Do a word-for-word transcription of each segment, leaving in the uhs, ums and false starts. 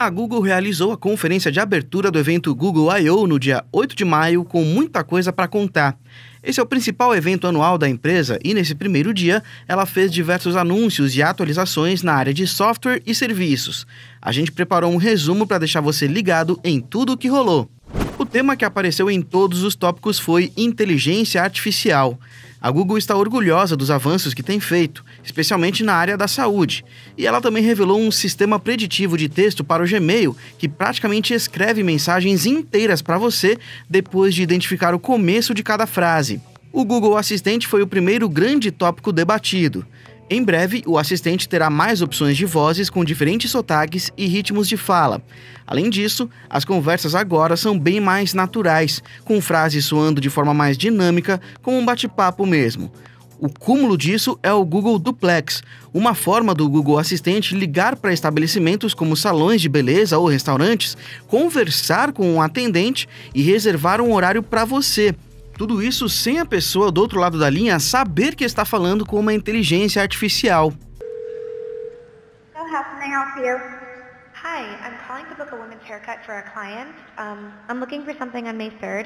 A Google realizou a conferência de abertura do evento Google I O no dia oito de maio com muita coisa para contar. Esse é o principal evento anual da empresa e, nesse primeiro dia, ela fez diversos anúncios e atualizações na área de software e serviços. A gente preparou um resumo para deixar você ligado em tudo o que rolou. O tema que apareceu em todos os tópicos foi inteligência artificial. A Google está orgulhosa dos avanços que tem feito, especialmente na área da saúde. E ela também revelou um sistema preditivo de texto para o Gmail que praticamente escreve mensagens inteiras para você depois de identificar o começo de cada frase. O Google Assistente foi o primeiro grande tópico debatido. Em breve, o assistente terá mais opções de vozes com diferentes sotaques e ritmos de fala. Além disso, as conversas agora são bem mais naturais, com frases soando de forma mais dinâmica, como um bate-papo mesmo. O cúmulo disso é o Google Duplex, uma forma do Google Assistente ligar para estabelecimentos como salões de beleza ou restaurantes, conversar com um atendente e reservar um horário para você. Tudo isso sem a pessoa do outro lado da linha saber que está falando com uma inteligência artificial. So how can I help you? Hi, I'm calling to book a women's haircut for a client. Um, I'm looking for something on May third.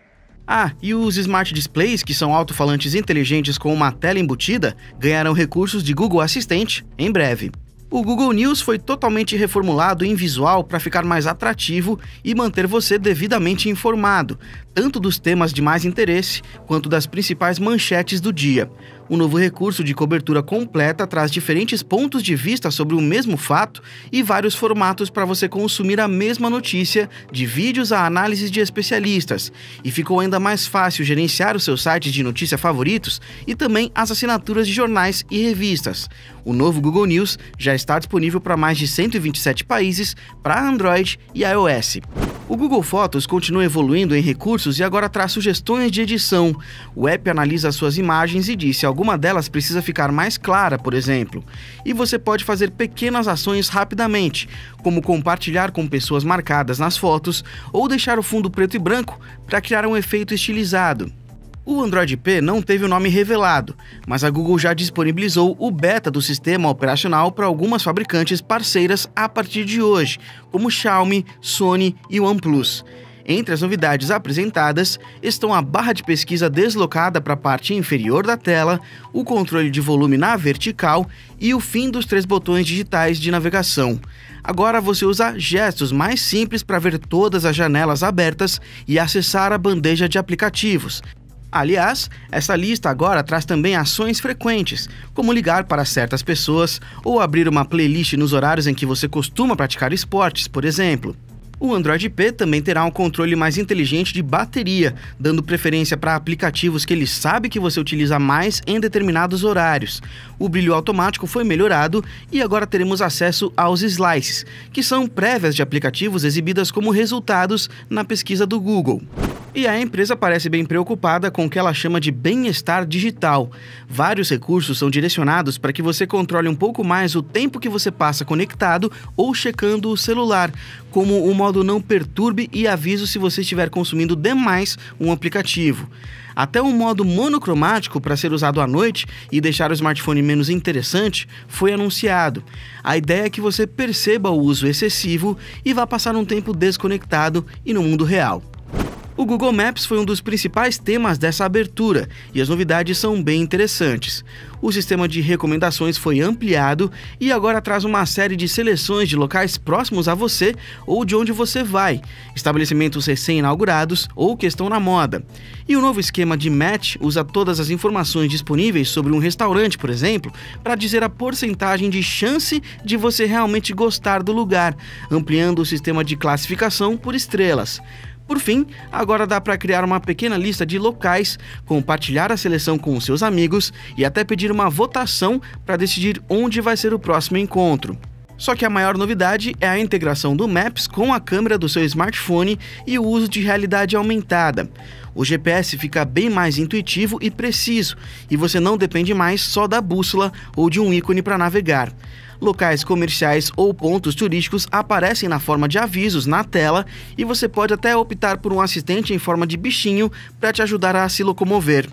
Ah, e os Smart Displays, que são alto-falantes inteligentes com uma tela embutida, ganharão recursos de Google Assistente em breve. O Google News foi totalmente reformulado em visual para ficar mais atrativo e manter você devidamente informado, tanto dos temas de mais interesse quanto das principais manchetes do dia. O novo recurso de cobertura completa traz diferentes pontos de vista sobre o mesmo fato e vários formatos para você consumir a mesma notícia, de vídeos a análises de especialistas. E ficou ainda mais fácil gerenciar os seus sites de notícia favoritos e também as assinaturas de jornais e revistas. O novo Google News já está disponível para mais de cento e vinte e sete países para Android e iOS. O Google Fotos continua evoluindo em recursos e agora traz sugestões de edição. O app analisa suas imagens e diz se alguma delas precisa ficar mais clara, por exemplo. E você pode fazer pequenas ações rapidamente, como compartilhar com pessoas marcadas nas fotos ou deixar o fundo preto e branco para criar um efeito estilizado. O Android P não teve o nome revelado, mas a Google já disponibilizou o beta do sistema operacional para algumas fabricantes parceiras a partir de hoje, como Xiaomi, Sony e OnePlus. Entre as novidades apresentadas estão a barra de pesquisa deslocada para a parte inferior da tela, o controle de volume na vertical e o fim dos três botões digitais de navegação. Agora você usa gestos mais simples para ver todas as janelas abertas e acessar a bandeja de aplicativos. Aliás, essa lista agora traz também ações frequentes, como ligar para certas pessoas ou abrir uma playlist nos horários em que você costuma praticar esportes, por exemplo. O Android P também terá um controle mais inteligente de bateria, dando preferência para aplicativos que ele sabe que você utiliza mais em determinados horários. O brilho automático foi melhorado e agora teremos acesso aos slices, que são prévias de aplicativos exibidas como resultados na pesquisa do Google. E a empresa parece bem preocupada com o que ela chama de bem-estar digital. Vários recursos são direcionados para que você controle um pouco mais o tempo que você passa conectado ou checando o celular, como o modo não perturbe e aviso se você estiver consumindo demais um aplicativo. Até um modo monocromático para ser usado à noite e deixar o smartphone menos interessante foi anunciado. A ideia é que você perceba o uso excessivo e vá passar um tempo desconectado e no mundo real. O Google Maps foi um dos principais temas dessa abertura e as novidades são bem interessantes. O sistema de recomendações foi ampliado e agora traz uma série de seleções de locais próximos a você ou de onde você vai, estabelecimentos recém-inaugurados ou que estão na moda. E o novo esquema de Match usa todas as informações disponíveis sobre um restaurante, por exemplo, para dizer a porcentagem de chance de você realmente gostar do lugar, ampliando o sistema de classificação por estrelas. Por fim, agora dá para criar uma pequena lista de locais, compartilhar a seleção com os seus amigos e até pedir uma votação para decidir onde vai ser o próximo encontro. Só que a maior novidade é a integração do Maps com a câmera do seu smartphone e o uso de realidade aumentada. O G P S fica bem mais intuitivo e preciso, e você não depende mais só da bússola ou de um ícone para navegar. Locais comerciais ou pontos turísticos aparecem na forma de avisos na tela e você pode até optar por um assistente em forma de bichinho para te ajudar a se locomover.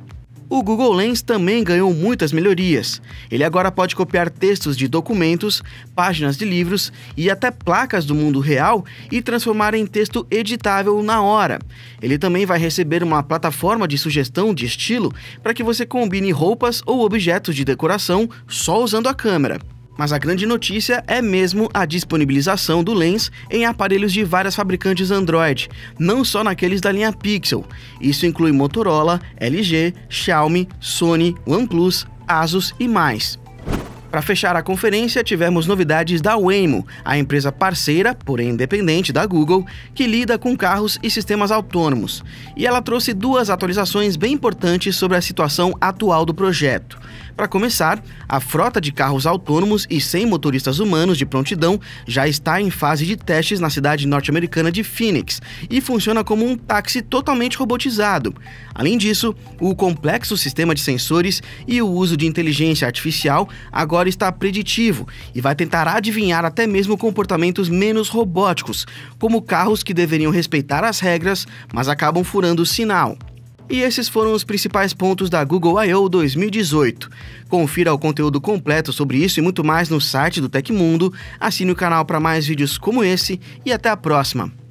O Google Lens também ganhou muitas melhorias. Ele agora pode copiar textos de documentos, páginas de livros e até placas do mundo real e transformar em texto editável na hora. Ele também vai receber uma plataforma de sugestão de estilo para que você combine roupas ou objetos de decoração só usando a câmera. Mas a grande notícia é mesmo a disponibilização do Lens em aparelhos de várias fabricantes Android, não só naqueles da linha Pixel. Isso inclui Motorola, L G, Xiaomi, Sony, OnePlus, Asus e mais. Para fechar a conferência, tivemos novidades da Waymo, a empresa parceira, porém independente da Google, que lida com carros e sistemas autônomos. E ela trouxe duas atualizações bem importantes sobre a situação atual do projeto. Para começar, a frota de carros autônomos e sem motoristas humanos de prontidão já está em fase de testes na cidade norte-americana de Phoenix e funciona como um táxi totalmente robotizado. Além disso, o complexo sistema de sensores e o uso de inteligência artificial agora está preditivo e vai tentar adivinhar até mesmo comportamentos menos robóticos, como carros que deveriam respeitar as regras, mas acabam furando o sinal. E esses foram os principais pontos da Google I O dois mil e dezoito. Confira o conteúdo completo sobre isso e muito mais no site do Tecmundo, assine o canal para mais vídeos como esse e até a próxima!